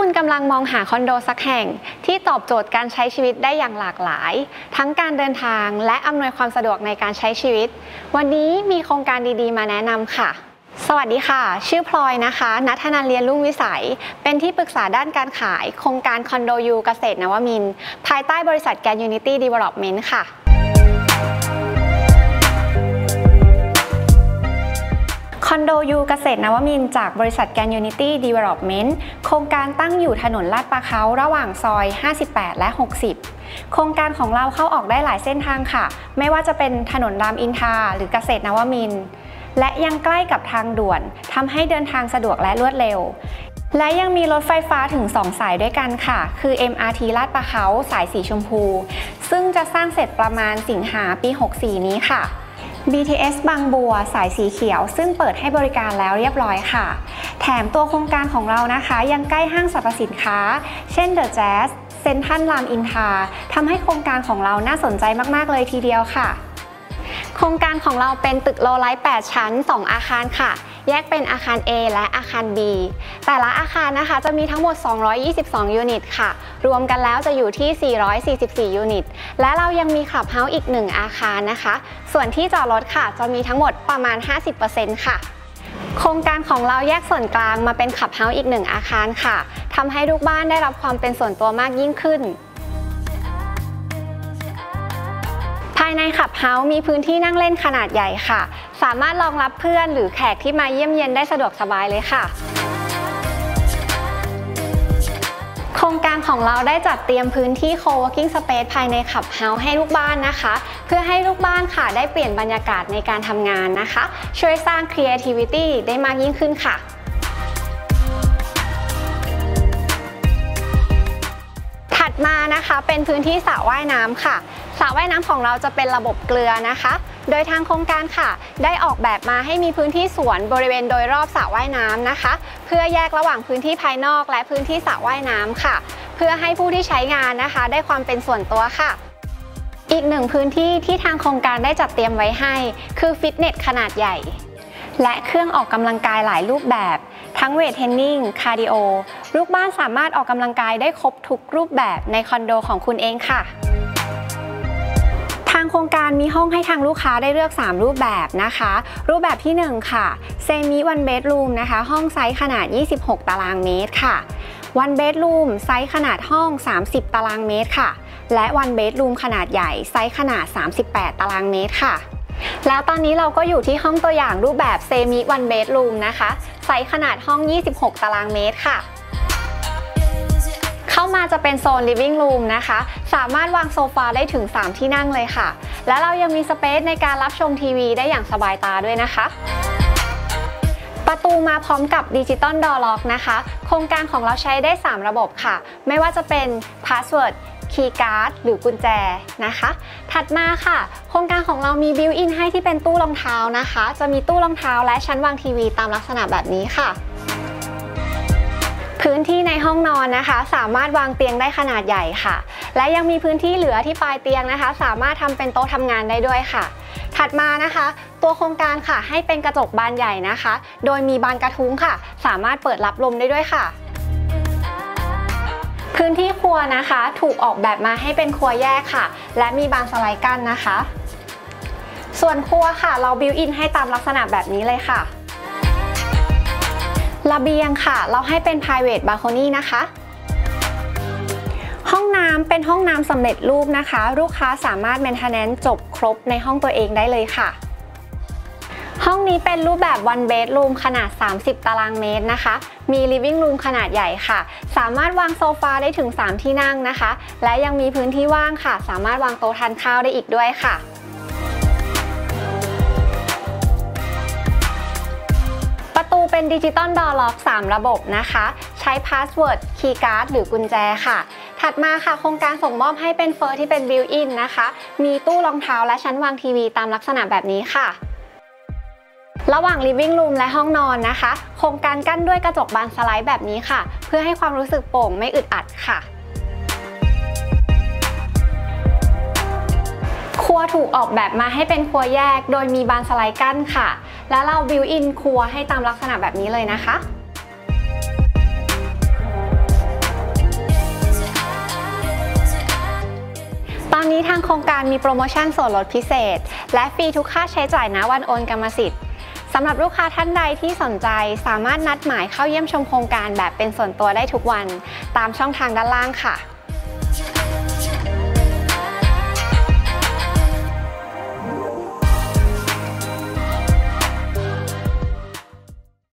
คุณกำลังมองหาคอนโดสักแห่งที่ตอบโจทย์การใช้ชีวิตได้อย่างหลากหลายทั้งการเดินทางและอำนวยความสะดวกในการใช้ชีวิตวันนี้มีโครงการดีๆมาแนะนำค่ะสวัสดีค่ะชื่อพลอยนะคะณัฐนันท์เรียนรุ่งวิสัยเป็นที่ปรึกษาด้านการขายโครงการคอนโดยูเกษตรนวมินทร์ภายใต้บริษัทแกรนด์ยูนิตี้ดีเวลลอปเมนต์ค่ะคอนโดยูเกษตรนวมินทร์จากบริษัทแกรนด์ยูนิตี้ดีเวลลอปเมนต์โครงการตั้งอยู่ถนนลาดปลาเขาระหว่างซอย58และ60โครงการของเราเข้าออกได้หลายเส้นทางค่ะไม่ว่าจะเป็นถนนรามอินทราหรือเกษตรนวมินทร์และยังใกล้กับทางด่วนทำให้เดินทางสะดวกและรวดเร็วและยังมีรถไฟฟ้าถึง2สายด้วยกันค่ะคือ MRT ลาดปลาเขาสายสีชมพูซึ่งจะสร้างเสร็จประมาณสิงหาปี64นี้ค่ะBTS บางบัวสายสีเขียวซึ่งเปิดให้บริการแล้วเรียบร้อยค่ะแถมตัวโครงการของเรานะคะยังใกล้ห้างสรรพสินค้าเช่น The Jazz เซ็นทรัลรามอินทราทำให้โครงการของเราน่าสนใจมากๆเลยทีเดียวค่ะโครงการของเราเป็นตึกโลไลท์8ชั้น2อาคารค่ะแยกเป็นอาคาร A และอาคาร B แต่ละอาคารนะคะจะมีทั้งหมด222ยูนิตค่ะรวมกันแล้วจะอยู่ที่444ยูนิตและเรายังมีคลับเฮาส์อีก1อาคารนะคะส่วนที่จอดรถค่ะจะมีทั้งหมดประมาณ 50% ค่ะโครงการของเราแยกส่วนกลางมาเป็นคลับเฮาส์อีก1อาคารค่ะทำให้ลูกบ้านได้รับความเป็นส่วนตัวมากยิ่งขึ้นภายในคลับเฮาส์มีพื้นที่นั่งเล่นขนาดใหญ่ค่ะสามารถรองรับเพื่อนหรือแขกที่มาเยี่ยมเยียนได้สะดวกสบายเลยค่ะโครงการของเราได้จัดเตรียมพื้นที่ co-working space ภายในคลับเฮาส์ให้ลูกบ้านนะคะเพื่อให้ลูกบ้านค่ะได้เปลี่ยนบรรยากาศในการทำงานนะคะช่วยสร้าง creativity ได้มากยิ่งขึ้นค่ะถัดมานะคะเป็นพื้นที่สระว่ายน้ำค่ะสระว่ายน้ำของเราจะเป็นระบบเกลือนะคะโดยทางโครงการค่ะได้ออกแบบมาให้มีพื้นที่สวนบริเวณโดยรอบสระว่ายน้ำนะคะเพื่อแยกระหว่างพื้นที่ภายนอกและพื้นที่สระว่ายน้ำค่ะเพื่อให้ผู้ที่ใช้งานนะคะได้ความเป็นส่วนตัวค่ะอีกหนึ่งพื้นที่ที่ทางโครงการได้จัดเตรียมไว้ให้คือฟิตเนสขนาดใหญ่และเครื่องออกกำลังกายหลายรูปแบบทั้งเวทเทรนนิ่งคาร์ดิโอลูกบ้านสามารถออกกำลังกายได้ครบทุกรูปแบบในคอนโดของคุณเองค่ะทางโครงการมีห้องให้ทางลูกค้าได้เลือก3รูปแบบนะคะรูปแบบที่1ค่ะเซมิวันเบดรูมนะคะห้องไซส์ขนาด26ตารางเมตรค่ะวันเบดรูมไซส์ขนาดห้อง30ตารางเมตรค่ะและวันเบดรูมขนาดใหญ่ไซส์ขนาด38ตารางเมตรค่ะแล้วตอนนี้เราก็อยู่ที่ห้องตัวอย่างรูปแบบเซมิวันเบดรูมนะคะไซส์ขนาดห้อง26ตารางเมตรค่ะเข้ามาจะเป็นโซน living room นะคะสามารถวางโซฟาได้ถึง3ที่นั่งเลยค่ะและเรายังมีสเปซในการรับชมทีวีได้อย่างสบายตาด้วยนะคะประตูมาพร้อมกับดิจิตอลดอร์ล็อกนะคะโครงการของเราใช้ได้3ระบบค่ะไม่ว่าจะเป็น Passwordคีย์การ์ดหรือกุญแจนะคะถัดมาค่ะโครงการของเรามีบิวอินให้ที่เป็นตู้รองเท้านะคะจะมีตู้รองเท้าและชั้นวางทีวีตามลักษณะแบบนี้ค่ะพื้นที่ในห้องนอนนะคะสามารถวางเตียงได้ขนาดใหญ่ค่ะและยังมีพื้นที่เหลือที่ปลายเตียงนะคะสามารถทำเป็นโต๊ะทำงานได้ด้วยค่ะถัดมานะคะตัวโครงการค่ะให้เป็นกระจกบานใหญ่นะคะโดยมีบานกระทุ้งค่ะสามารถเปิดรับลมได้ด้วยค่ะพื้นที่ครัวนะคะถูกออกแบบมาให้เป็นครัวแยกค่ะและมีบานสไลด์กั้นนะคะส่วนครัวค่ะเราบิวอินให้ตามลักษณะแบบนี้เลยค่ะระเบียงค่ะเราให้เป็น private balcony นะคะห้องน้ำเป็นห้องน้ำสำเร็จรูปนะคะลูกค้าสามารถ maintenance จบครบในห้องตัวเองได้เลยค่ะห้องนี้เป็นรูปแบบ one bedroom ขนาด30ตารางเมตรนะคะมี living room ขนาดใหญ่ค่ะสามารถวางโซฟาได้ถึง3ที่นั่งนะคะและยังมีพื้นที่ว่างค่ะสามารถวางโต๊ะทานข้าวได้อีกด้วยค่ะประตูเป็นดิจิตอลดอร์ล็อก3ระบบนะคะใช้พาสเวิร์ดคีย์การ์ดหรือกุญแจค่ะถัดมาค่ะโครงการส่งมอบให้เป็นเฟอร์ที่เป็นบิวอินนะคะมีตู้รองเท้าและชั้นวางทีวีตามลักษณะแบบนี้ค่ะระหว่าง living room และห้องนอนนะคะโครงการกั้นด้วยกระจกบานสไลด์แบบนี้ค่ะเพื่อให้ความรู้สึกโปร่งไม่อึดอัดค่ะครัวถูกออกแบบมาให้เป็นครัวแยกโดยมีบานสไลด์กั้นค่ะแล้วเราบิวอินครัวให้ตามลักษณะแบบนี้เลยนะคะางโครงการมีโปรโมชั่นส่วนลดพิเศษและฟรีทุกค่าใช้จ่ายณวันโอนกรรมสิทธิ์สำหรับลูกค้าท่านใดที่สนใจสามารถนัดหมายเข้าเยี่ยมชมโครงการแบบเป็นส่วนตัวได้ทุกวันตามช่องทางด้านล่างค่ะ